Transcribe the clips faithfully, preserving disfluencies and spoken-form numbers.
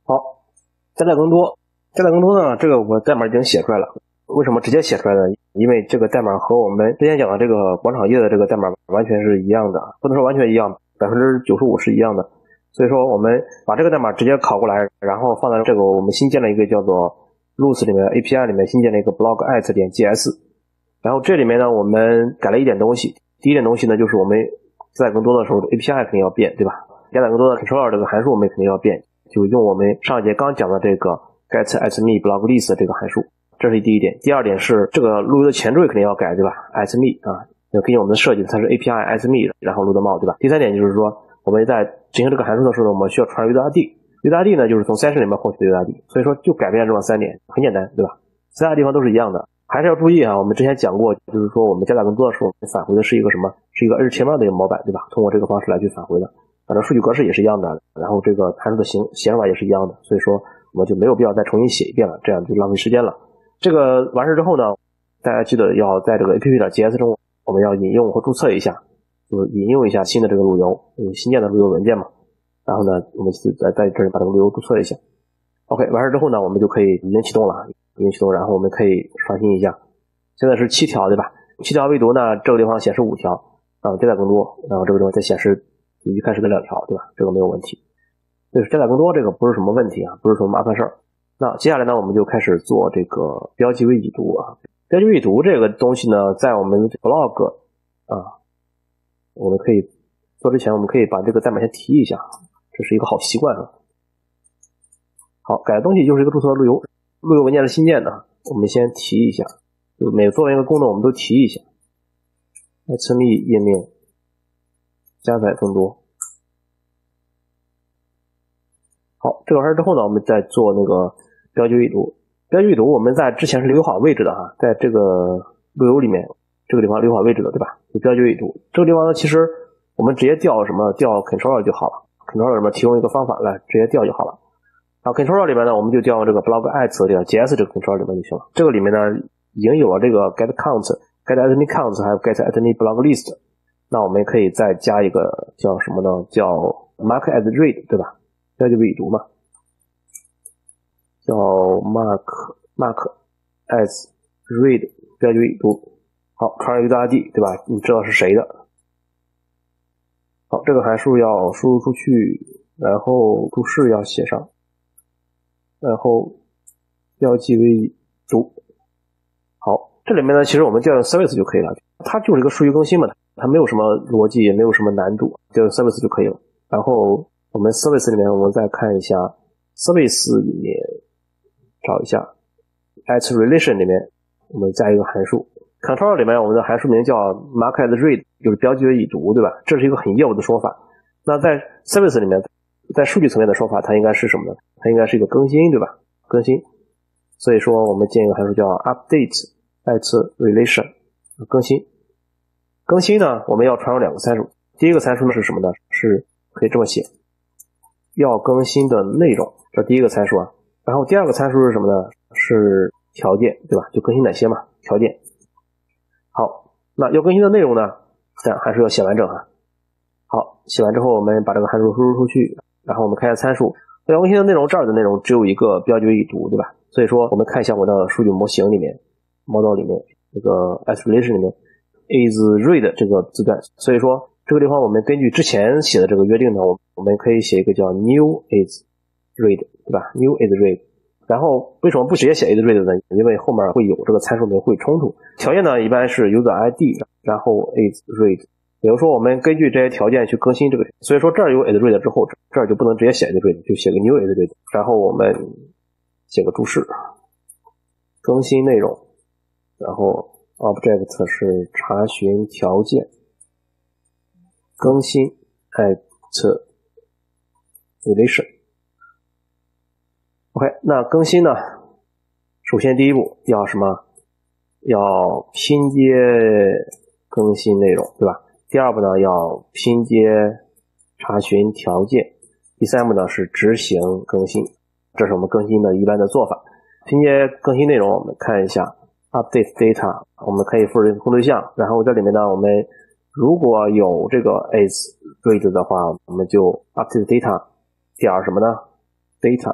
好，加载更多，加载更多呢，这个我代码已经写出来了。为什么直接写出来呢？因为这个代码和我们之前讲的这个广场页的这个代码完全是一样的，不能说完全一样， 百分之九十五 是一样的。所以说我们把这个代码直接拷过来，然后放在这个我们新建了一个叫做 Roots 里面 A P I 里面新建了一个 blog at 点 js， 然后这里面呢我们改了一点东西。第一点东西呢就是我们加载更多的时候 A P I 肯定要变，对吧？加载更多的 controller 这个函数我们肯定要变，就用我们上一节刚讲的这个 get at me blog list 这个函数，这是第一点。第二点是这个路由的前缀肯定要改，对吧？ at me 啊，根据我们的设计它是 A P I at me 然后 load mount， 对吧？第三点就是说我们在执行这个函数的时候呢，我们需要传 uid，uid 呢就是从 session 里面获取的 uid， 所以说就改变这么三点，很简单，对吧？其他地方都是一样的。还是要注意啊，我们之前讲过，就是说我们加载更多的时候返回的是一个什么？是一个 H T M L 的一个模板，对吧？通过这个方式来去返回的，反正数据格式也是一样的，然后这个函数的形写法也是一样的，所以说我们就没有必要再重新写一遍了，这样就浪费时间了。这个完事之后呢，大家记得要在这个 app.js 中我们要引用或注册一下，就是引用一下新的这个路由，有新建的路由文件嘛。然后呢，我们在在这里把这个路由注册一下。OK， 完事之后呢，我们就可以已经启动了，已经启动，然后我们可以刷新一下。现在是七条，对吧？七条唯独呢，这个地方显示五条，然后加载更多，然后这个地方再显示一开始的两条，对吧？这个没有问题。就是加载更多这个不是什么问题啊，不是什么麻烦事儿。那接下来呢，我们就开始做这个标记位已读啊。标记位已读这个东西呢，在我们 blog 啊，我们可以做之前，我们可以把这个代码先提一下，这是一个好习惯啊。好，改的东西就是一个注册路由，路由文件是新建的，我们先提一下，就每做完一个功能我们都提一下。at me 页面加载更多。好，这个完事之后呢，我们再做那个标记位已读。标记位已读我们在之前是留好位置的哈，在这个路由里面这个地方留好位置的，对吧？就标记位已读这个地方呢，其实我们直接调什么调 controller 就好了， controller 里面提供一个方法来直接调就好了。然后 controller 里面呢，我们就调这个 blog at 这个 js 这个 controller 里面就行了。这个里面呢已经有了这个 get count、get at me count 还有 get at me blog list， 那我们可以再加一个叫什么呢？叫 mark as read， 对吧？标记位已读嘛，叫 mark mark as read 标记位已读。好，传入 uid， 对吧？你知道是谁的。好，这个函数要输入出去，然后注释要写上，然后标记位已读。好，这里面呢，其实我们调用 service 就可以了，它就是一个数据更新嘛，它没有什么逻辑，也没有什么难度，调用 service 就可以了。然后我们 service 里面，我们再看一下 service 里面找一下 at relation 里面，我们加一个函数。controller 里面我们的函数名叫 mark as read， 就是标记为已读，对吧？这是一个很业务的说法。那在 service 里面，在数据层面的说法，它应该是什么呢？它应该是一个更新，对吧？更新。所以说我们建一个函数叫 update at relation， 更新。更新呢，我们要传入两个参数。第一个参数呢是什么呢？是可以这么写，要更新的内容，这第一个参数啊。然后第二个参数是什么呢？是条件，对吧？就更新哪些嘛？条件。好，那要更新的内容呢，但函数要写完整啊。好，写完之后我们把这个函数输入出去，然后我们看一下参数。要更新的内容，这儿的内容只有一个标记为已读，对吧？所以说我们看一下我的数据模型里面 model 里面这个 as relation 里面 is read 这个字段，所以说这个地方我们根据之前写的这个约定呢，我我们可以写一个叫 new is read， 对吧？ new is read。然后为什么不直接写 is read 呢？因为后面会有这个参数里面会冲突。条件呢一般是 user I D， 然后 is read。比如说我们根据这些条件去更新这个，所以说这儿有 is read 之后，这儿就不能直接写 is read， 就写个 new is read。然后我们写个注释，更新内容，然后 object 是查询条件，更新 at relation。OK， 那更新呢，首先第一步要什么？要拼接更新内容，对吧？第二步呢，要拼接查询条件。第三步呢是执行更新，这是我们更新的一般的做法。拼接更新内容，我们看一下 update data， 我们可以复制空对象，然后这里面呢，我们如果有这个 is read 的话，我们就 update data 点什么呢？data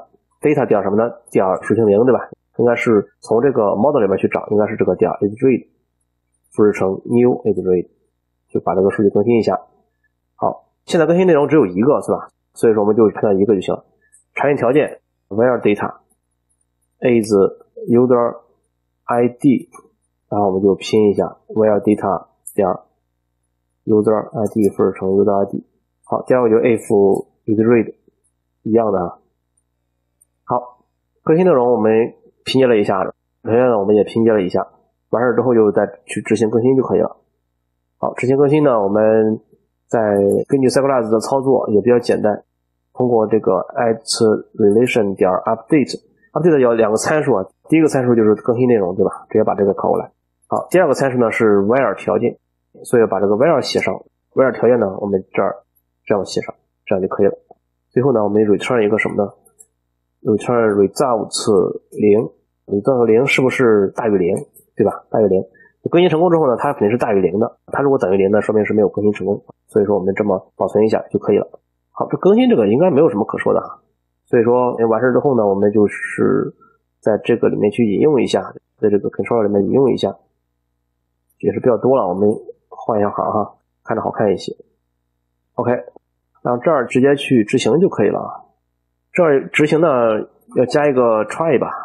data 点什么呢？点属性零，对吧？应该是从这个 model 里面去找，应该是这个点 isRead 复制成 new isRead， 就把这个数据更新一下。好，现在更新内容只有一个，是吧？所以说我们就判断一个就行了。查询条件 where data is user I D， 然后我们就拼一下 where data 点 user I D 复制成 user I D。 好，第二个就是 if isRead 一样的啊。好，更新内容我们拼接了一下，条件呢我们也拼接了一下，完事之后就再去执行更新就可以了。好，执行更新呢，我们再根据 Cyclades 的操作也比较简单，通过这个 atRelation 点 update update 有两个参数啊，第一个参数就是更新内容，对吧？直接把这个拷过来。好，第二个参数呢是 where 条件，所以把这个 where 写上 ，where 条件呢我们这儿这样写上，这样就可以了。最后呢我们 return 一个什么呢？ return result 零， result 零是不是大于零，对吧？大于零。更新成功之后呢，它肯定是大于零的，它如果等于零呢，说明是没有更新成功，所以说我们这么保存一下就可以了。好，这更新这个应该没有什么可说的啊，所以说完事之后呢，我们就是在这个里面去引用一下，在这个 controller 里面引用一下，也是比较多了，我们换一下行哈，看着好看一些。OK， 然后这儿直接去执行就可以了啊。这儿执行呢要加一个 try 吧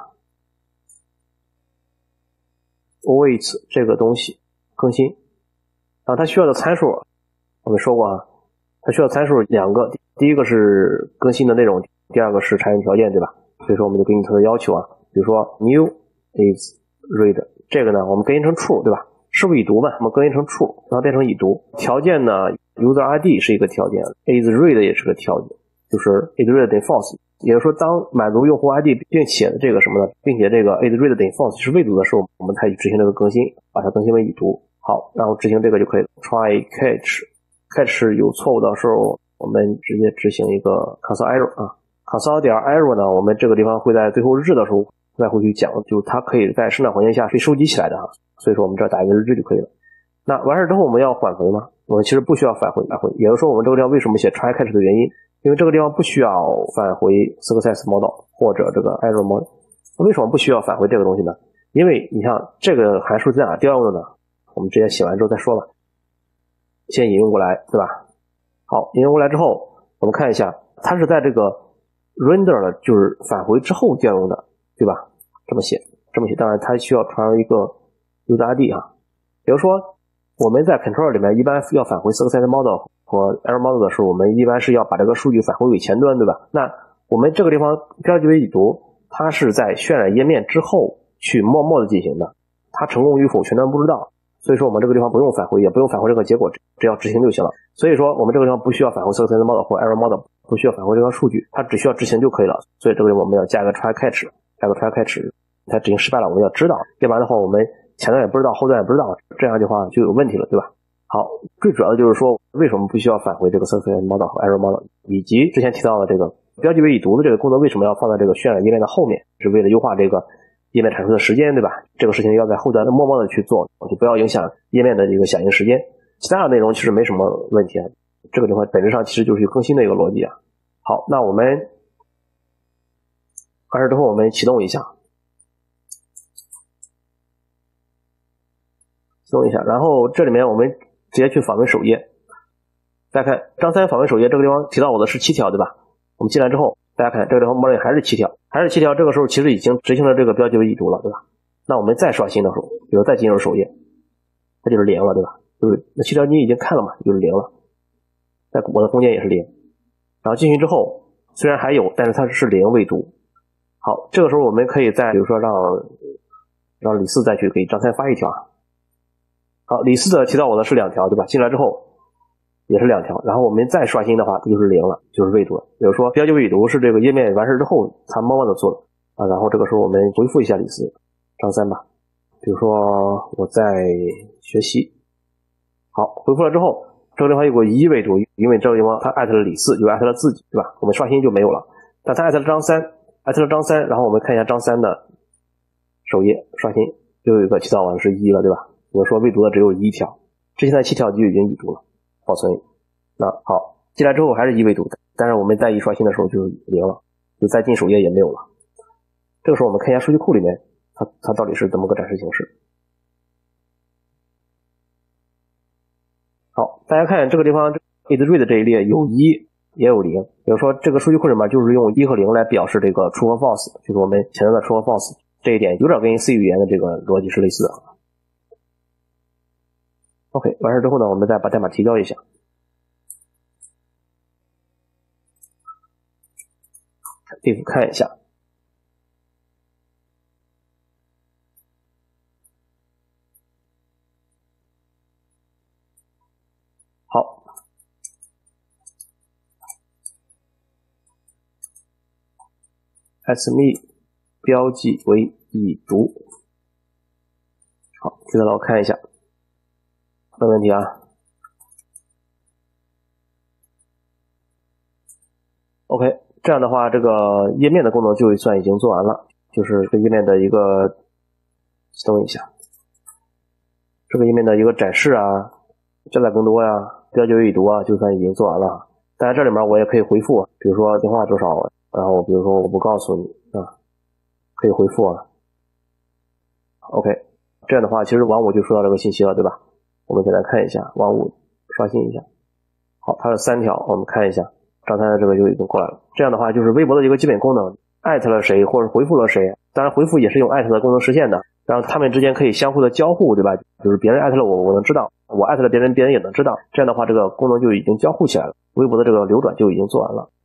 ，await 这个东西更新，然后它需要的参数我们说过啊，它需要参数两个，第一个是更新的内容，第二个是查询条件，对吧？所以说我们就根据它的要求啊，比如说 new is read 这个呢我们更新成 true， 对吧？是不是已读嘛？我们更新成 true， 然后变成已读。条件呢 user I D 是一个条件， is read 也是个条件，就是 is read 等于 false， 也就是说当满足用户 I D 并且这个什么呢，并且这个 is read 等于 false 是未读的时候，我们才去执行这个更新，把它更新为已读。好，然后执行这个就可以了。 try catch catch 有错误的时候我们直接执行一个 console error 啊 console 点 error 呢，我们这个地方会在最后日志的时候再会去讲，就它可以在生产环境下被收集起来的啊，所以说我们这打一个日志就可以了。那完事之后我们要返回吗？我们其实不需要返回返回，也就是说我们这个地方为什么写 try catch 的原因，因为这个地方不需要返回 success model 或者这个 error model。 为什么不需要返回这个东西呢？因为你看这个函数在哪调用的呢？我们直接写完之后再说吧，先引用过来，对吧？好，引用过来之后我们看一下，它是在这个 render 的就是返回之后调用的，对吧？这么写这么写，当然它需要传入一个 user I D 啊，比如说我们在 controller 里面一般要返回 success model 和 error model 的时候，我们一般是要把这个数据返回给前端，对吧？那我们这个地方标记为已读，它是在渲染页面之后去默默的进行的，它成功与否前端不知道，所以说我们这个地方不用返回，也不用返回这个结果，只要执行就行了。所以说我们这个地方不需要返回 success model 或 error model， 不需要返回这个数据，它只需要执行就可以了。所以这个地方我们要加一个 try catch， 加个 try catch， 它执行失败了我们要知道，要不然的话我们前端也不知道后端也不知道，这样的话就有问题了，对吧？好，最主要的就是说为什么不需要返回这个 success model 和 error model， 以及之前提到的这个标记为已读的这个工作为什么要放在这个渲染页面的后面，是为了优化这个页面产出的时间，对吧？这个事情要在后端默默的去做，就不要影响页面的一个响应时间。其他的内容其实没什么问题啊，这个地方本质上其实就是更新的一个逻辑啊。好，那我们完事之后我们启动一下，启动一下，然后这里面我们直接去访问首页。大家看张三访问首页这个地方提到我的是七条，对吧？我们进来之后大家看这个地方默认还是七条，还是七条，这个时候其实已经执行了这个标记为已读了，对吧？那我们再刷新的时候，比如再进入首页，它就是零了，对吧？就是那七条你已经看了嘛，就是零了，在我的空间也是零。然后进去之后虽然还有，但是它是零未读。好，这个时候我们可以再比如说让让李四再去给张三发一条啊。好，李四的提到我的是两条，对吧？进来之后也是两条，然后我们再刷新的话就是零了，就是未读了。比如说标记为已读是这个页面完事之后它默默的做的啊，然后这个时候我们回复一下李四张三吧，比如说我在学习。好，回复了之后这个地方有个一未读，因为这个地方它艾特了李四，就艾特了自己，对吧？我们刷新就没有了，但它艾特了张三，艾特了张三，然后我们看一下张三的首页刷新，就有一个提到我是一了，对吧？比如说未读的只有一条，之前的七条就已经已读了，保存。那好，进来之后还是一未读，但是我们再一刷新的时候就是零了，就再进首页也没有了。 这个时候我们看一下数据库里面它它到底是怎么个展示形式。好，大家看这个地方 isRead 这一列有一也有零，比如说这个数据库里面就是用一和零来表示这个 true 和 false， 就是我们前面的 true 和 false， 这一点有点跟 C 语言的这个逻辑是类似的。OK， 完事之后呢，我们再把代码提交一下。if 看一下。好。asme 标记为已读。好，接着来我看一下。没问题啊。OK， 这样的话，这个页面的功能就算已经做完了，就是这个页面的一个，启动一下，这个页面的一个展示啊、加载更多呀、啊、标记为已读啊，就算已经做完了。当然这里面我也可以回复，比如说电话多少，然后比如说我不告诉你啊，可以回复啊。OK， 这样的话，其实王五就收到这个信息了，对吧？我们简单看一下，王五刷新一下。好，它是三条，我们看一下。张三的这个就已经过来了。这样的话，就是微博的一个基本功能，艾特了谁或者回复了谁，当然回复也是用艾特的功能实现的，然后他们之间可以相互的交互，对吧？就是别人艾特了我，我能知道；我艾特了别人，别人也能知道。这样的话，这个功能就已经交互起来了，微博的这个流转就已经做完了。